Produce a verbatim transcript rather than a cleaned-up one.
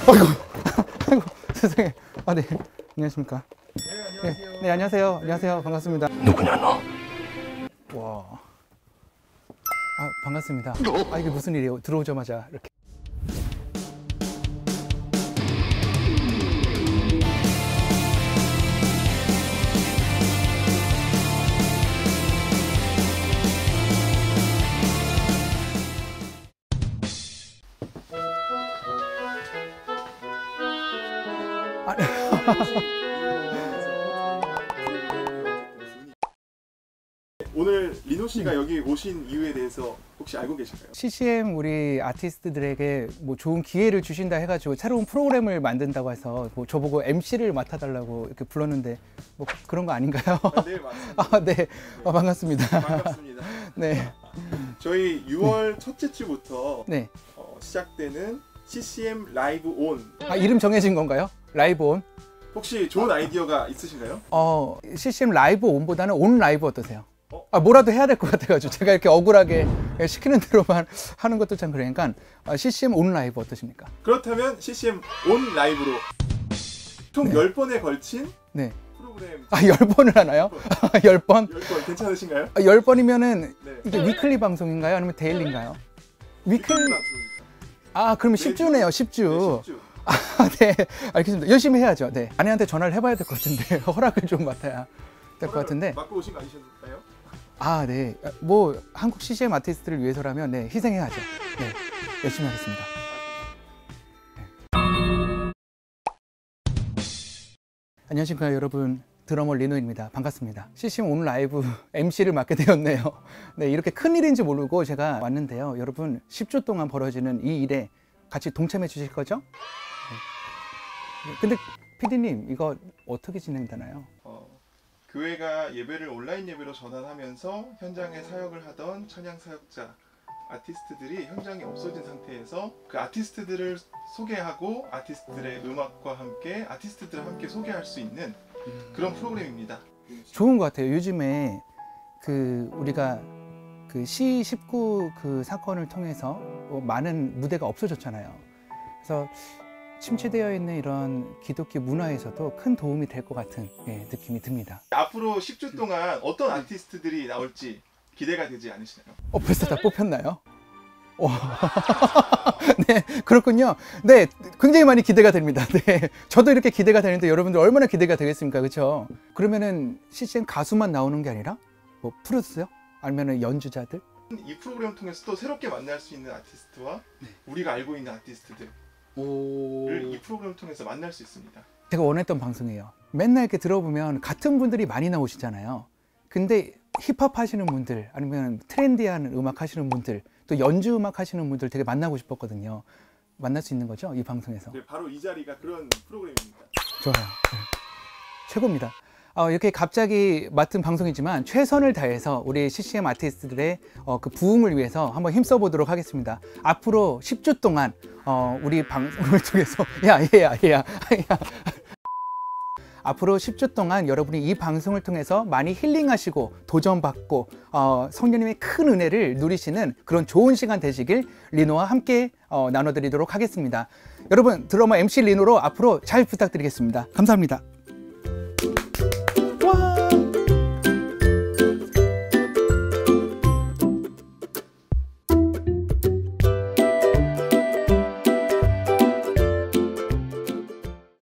아이고, 아이고, 세상에. 아, 네. 안녕하십니까. 네, 안녕하세요. 네, 네, 안녕하세요. 안녕하세요. 반갑습니다. 누구냐, 너? 와. 아, 반갑습니다. 아, 이게 무슨 일이에요? 들어오자마자 이렇게. 아, 오늘 리노 씨가 여기 오신 이유에 대해서 혹시 알고 계신가요? 씨씨엠 우리 아티스트들에게 뭐 좋은 기회를 주신다 해가지고 새로운 프로그램을 만든다고 해서 뭐 저보고 엠씨를 맡아달라고 이렇게 불렀는데 뭐 그런 거 아닌가요? 아, 네, 맞습니다. 아, 네. 아, 반갑습니다. 반갑습니다. 네. 저희 유월 첫째 주부터 네. 어, 시작되는 씨씨엠 라이브 온. 아, 이름 정해진 건가요? 라이브 온? 혹시 좋은 아이디어가 있으신가요? 어, 씨씨엠 라이브 온보다는 온 라이브 어떠세요? 어? 아, 뭐라도 해야 될 것 같아가지고 제가 이렇게 억울하게 시키는 대로만 하는 것도 참 그러니까 씨씨엠 온 라이브 어떠십니까? 그렇다면 씨씨엠 온 라이브로 총 네. 열 번에 걸친 네. 프로그램. 아, 열 번을 하나요? 열 번? 열 번 괜찮으신가요? 아, 열 번이면은 네. 이게 위클리 방송인가요? 아니면 데일리인가요? 위클리. 방송입니다. 아, 그러면 네, 십 주네요, 십 주. 네, 십 주. 아, 네. 알겠습니다. 열심히 해야죠. 네. 아내한테 전화를 해봐야 될 것 같은데 허락을 좀 맡아야 될 것 같은데. 맡고 오신 거 아니셨나요? 아, 네. 뭐 한국 씨씨엠 아티스트를 위해서라면 네, 희생해야죠. 네. 열심히 하겠습니다. 네. 안녕하십니까, 여러분. 드러머 리노입니다. 반갑습니다. 씨씨엠 오늘 라이브 엠씨를 맡게 되었네요. 네, 이렇게 큰 일인지 모르고 제가 왔는데요. 여러분, 십 주 동안 벌어지는 이 일에 같이 동참해 주실 거죠? 네. 근데 피디님, 이거 어떻게 진행되나요? 어, 교회가 예배를 온라인 예배로 전환하면서 현장에 사역을 하던 찬양 사역자 아티스트들이 현장에 없어진 상태에서 그 아티스트들을 소개하고 아티스트들의 음악과 함께 아티스트들을 함께 소개할 수 있는 그런 프로그램입니다. 좋은 것 같아요. 요즘에 그 우리가 그 씨 십구 그 사건을 통해서 많은 무대가 없어졌잖아요. 그래서 침체되어 있는 이런 기독교 문화에서도 큰 도움이 될 것 같은 예, 느낌이 듭니다. 앞으로 십 주 동안 어떤 아티스트들이 나올지 기대가 되지 않으시나요? 어, 벌써 다 뽑혔나요? 어. 네, 그렇군요. 네, 굉장히 많이 기대가 됩니다. 네, 저도 이렇게 기대가 되는데 여러분들 얼마나 기대가 되겠습니까, 그렇죠? 그러면은 씨씨엠 가수만 나오는 게 아니라 뭐 프로듀서 아니면은 연주자들? 이 프로그램 통해서 또 새롭게 만날 수 있는 아티스트와 네. 우리가 알고 있는 아티스트들을 오... 이 프로그램 통해서 만날 수 있습니다. 제가 원했던 방송이에요. 맨날 이렇게 들어보면 같은 분들이 많이 나오시잖아요. 근데 힙합 하시는 분들 아니면 트렌디한 음악 하시는 분들 또 연주 음악 하시는 분들 되게 만나고 싶었거든요. 만날 수 있는 거죠, 이 방송에서? 네, 바로 이 자리가 그런 프로그램입니다. 좋아요. 네. 최고입니다. 어, 이렇게 갑자기 맡은 방송이지만 최선을 다해서 우리 씨씨엠 아티스트들의 어, 그 부흥을 위해서 한번 힘써 보도록 하겠습니다. 앞으로 십 주 동안 어, 우리 방송을 통해서 야 얘야 얘야 야 앞으로 십 주 동안 여러분이 이 방송을 통해서 많이 힐링하시고 도전받고 어, 성령님의 큰 은혜를 누리시는 그런 좋은 시간 되시길 리노와 함께 어, 나눠드리도록 하겠습니다. 여러분, 드러머 엠씨 리노로 앞으로 잘 부탁드리겠습니다. 감사합니다.